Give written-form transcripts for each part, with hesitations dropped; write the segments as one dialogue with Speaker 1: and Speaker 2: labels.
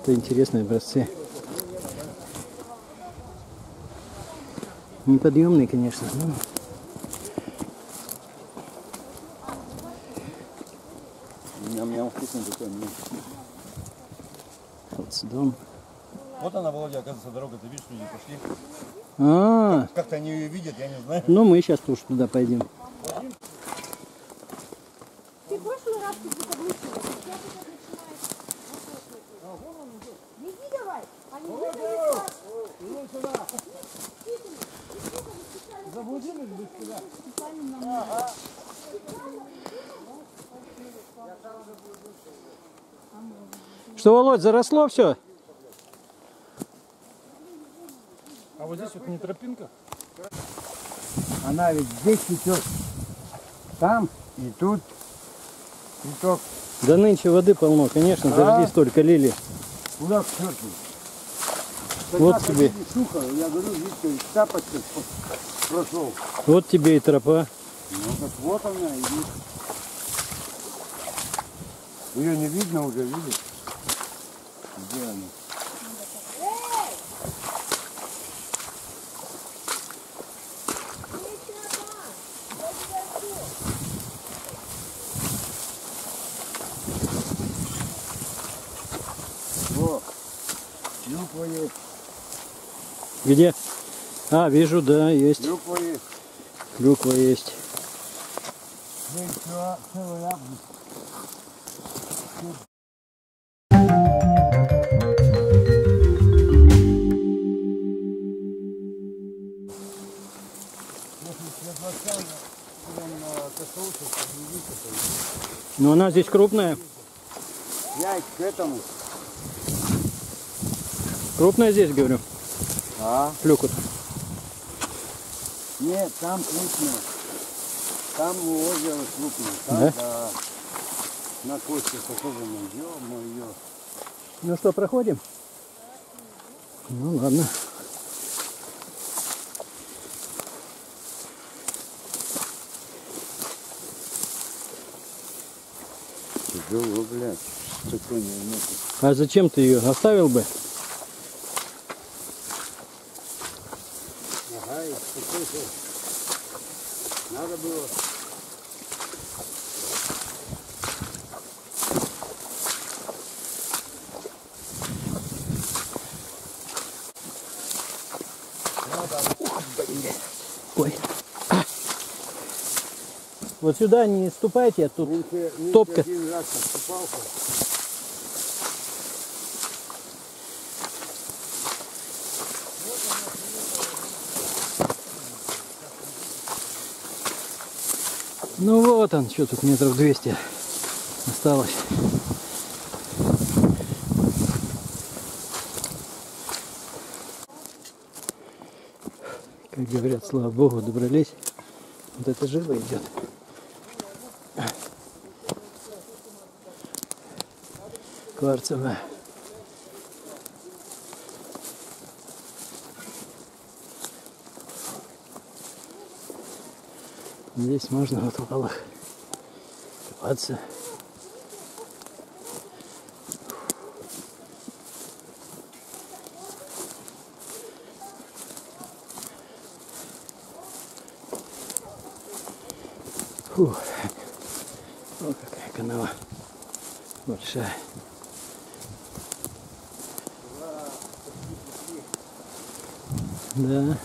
Speaker 1: Это интересные образцы. Неподъемные, конечно. Но... Дом.
Speaker 2: Вот она, Володя, оказывается, дорога, ты видишь, люди пошли. Как-то они ее видят, я не знаю.
Speaker 1: Ну, мы сейчас тоже туда пойдем.
Speaker 3: Ты в прошлый раз тут облучила. Беги давай. Они выдали сюда. Заблудились бы сюда.
Speaker 1: Что, Володь, заросло все?
Speaker 4: А вот здесь вот не тропинка?
Speaker 2: Она ведь здесь цветет. Там и тут цветок.
Speaker 1: Да нынче воды полно, конечно, дожди столько лили.
Speaker 2: Куда к черту?
Speaker 1: Вот тебе.
Speaker 2: Сухо, я говорю, видите, тапочка прошел.
Speaker 1: Вот тебе и тропа.
Speaker 2: Ну так вот она идет. Ее не видно уже, видишь? Где она? О, клюква есть.
Speaker 1: Где? А, вижу, да, есть.
Speaker 2: Клюква есть.
Speaker 1: Клюква есть.
Speaker 2: Ну и все, целый август.
Speaker 1: Но она здесь крупная.
Speaker 2: Я к этому.
Speaker 1: Крупная здесь, говорю.
Speaker 2: А?
Speaker 1: Клюква.
Speaker 2: Нет, там крупная. Там озеро крупное. Там,
Speaker 1: Да?
Speaker 2: да. На кости похоже на ее.
Speaker 1: Ну что, проходим? Ну ладно.
Speaker 2: Тяжело, блядь. Такое не
Speaker 1: А зачем ты ее оставил бы?
Speaker 2: Ага, и такой надо было.
Speaker 1: Ой. Вот сюда не ступайте, а тут топка.
Speaker 2: Один раз отступался.
Speaker 1: Ну вот он, что тут метров 200 осталось. Как говорят, слава богу, добрались. Вот это живо идет. Кварцевая. Здесь можно вот в валах купаться. Фух. О, какая канава большая. Да.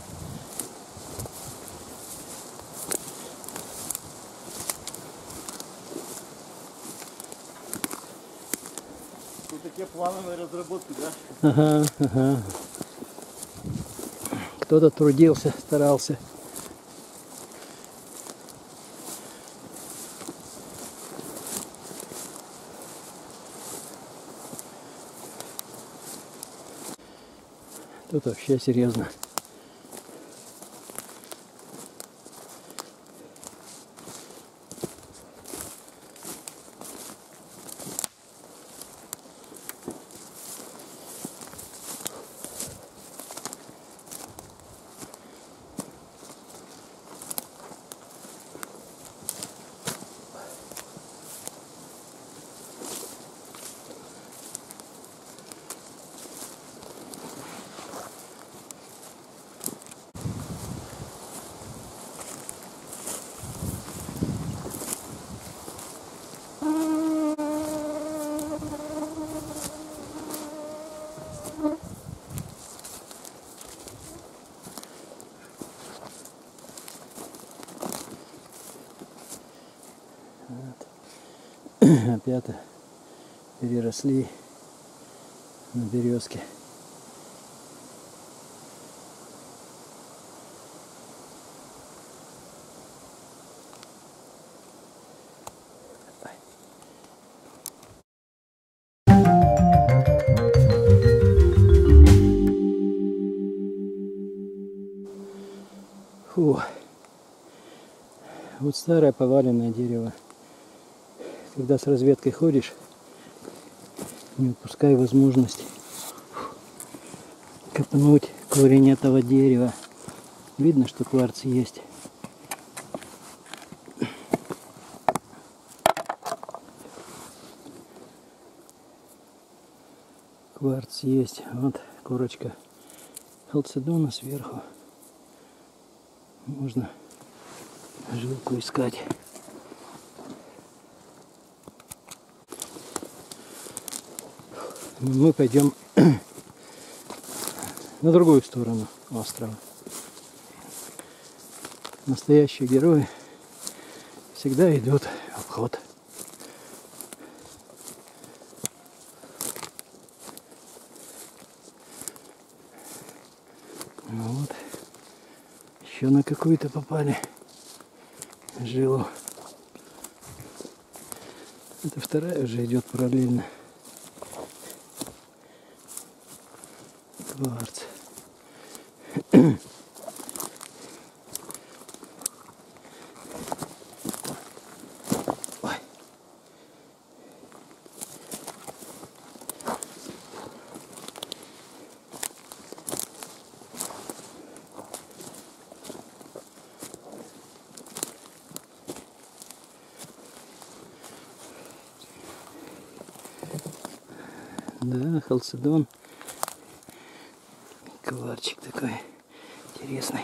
Speaker 2: Тут такие плановые разработки, да?
Speaker 1: Ага, ага. Кто-то трудился, старался. Тут вообще серьезно. опята переросли на березки. Фу. Вот старое поваленное дерево. Когда с разведкой ходишь, не упускай возможность копнуть корень этого дерева. Видно, что кварц есть. Кварц есть. Вот корочка халцедона сверху. Можно жилку искать. Мы пойдем на другую сторону острова. Настоящие герои всегда идут в обход. Ну вот. Еще на какую-то попали жилу. Это вторая уже идет параллельно. Кварц. Ой. Да, халцедон. Кварчик такой интересный.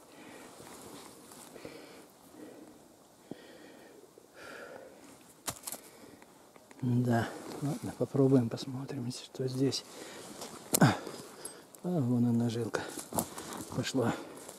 Speaker 1: Да, ладно, попробуем, посмотрим, что здесь. А, вон она жилка пошла.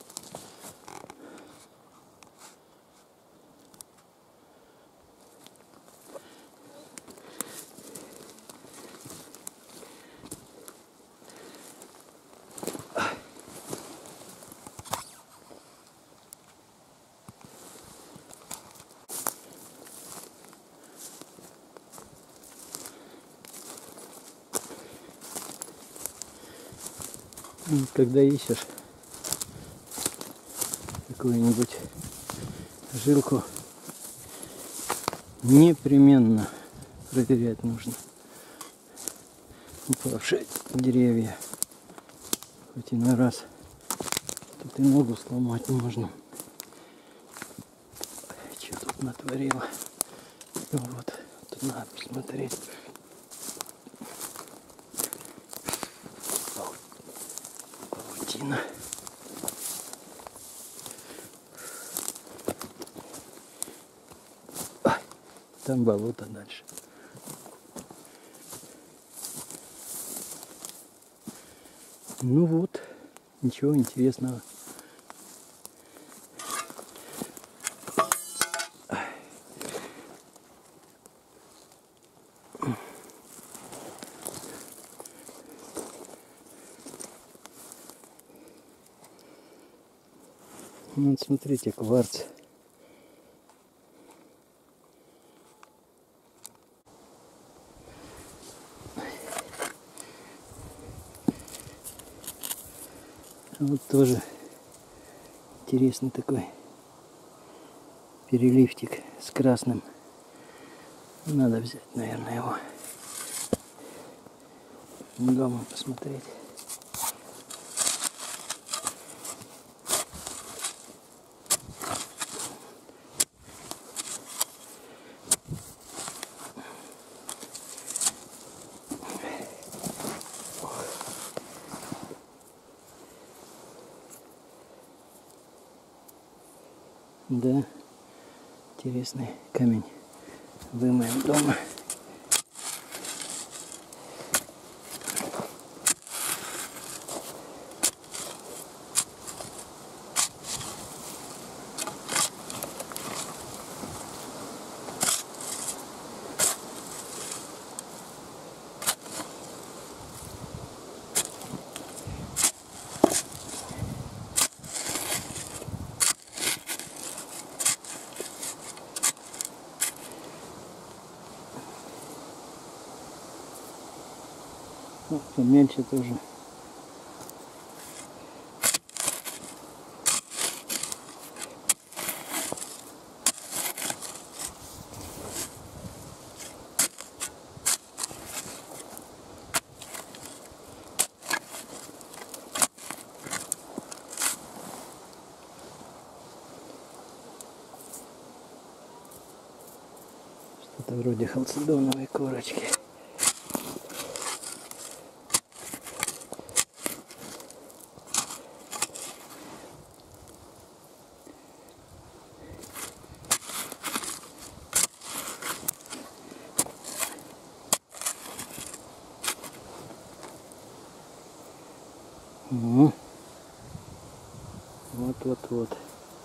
Speaker 1: Когда ищешь какую-нибудь жилку, непременно проверять нужно упавшие деревья. Хоть иной раз тут и ногу сломать можно. Что тут натворила? Вот, тут надо посмотреть. Паутина. Там болото дальше. Ну вот, ничего интересного. Вот смотрите, кварц. Вот тоже интересный такой переливчик с красным. Надо взять, наверное, его дома посмотреть. Да, интересный камень. Вымоем дома. Ну, поменьше тоже. Что-то вроде халцедоновой корочки. Угу. Вот.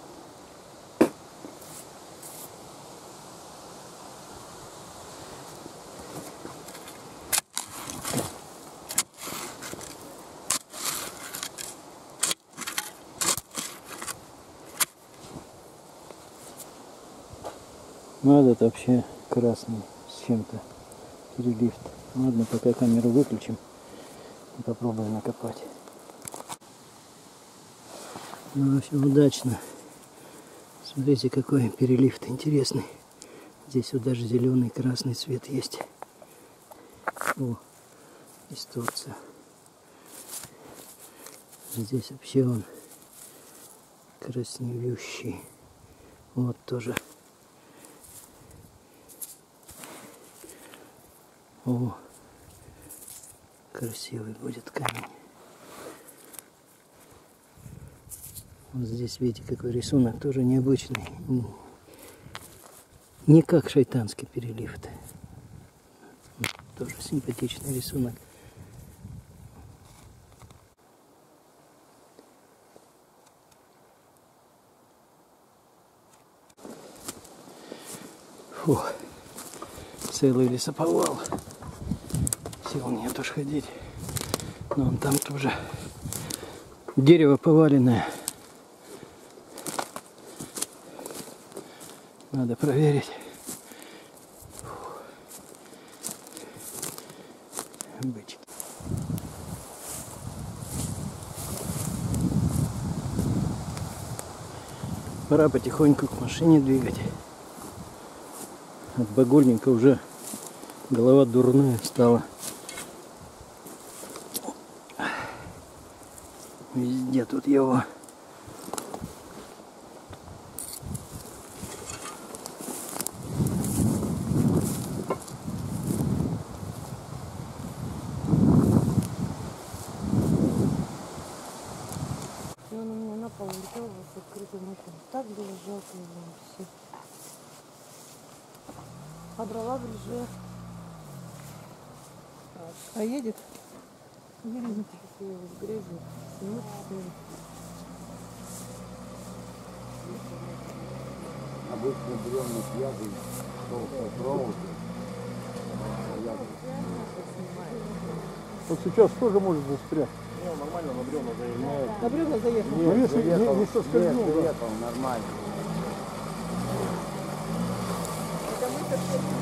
Speaker 1: Ну, этот вообще красный с чем-то. Перелифт. Ладно, пока камеру выключим и попробуем накопать. Ну, в общем, удачно. Смотрите, какой перелифт интересный. Здесь вот даже зеленый, красный цвет есть. О, дисторция. Здесь вообще он краснеющий. Вот тоже. О, красивый будет камень. Вот здесь, видите, какой рисунок, тоже необычный. Не как шайтанский перелифт. Вот тоже симпатичный рисунок. Фу, целый лесоповал. Сил нет уж ходить. Но он там тоже дерево поваленное. Надо проверить. Бычки. Пора потихоньку к машине двигать. От багульника уже голова дурная стала. Везде тут его.
Speaker 3: И он у меня на пол летел с открытым окном. Так было жалко его все. А дрова в лже. А едет? Едет. В грязи. Снимут, снимут.
Speaker 2: Обычно берем на пьяный, провод.
Speaker 4: Вот сейчас тоже может застрять.
Speaker 2: Не, нормально, на бревна заезжает.
Speaker 3: На бревна заехал.
Speaker 4: Ну, если не соскользнул, да.
Speaker 2: Нормально.
Speaker 3: Это мы так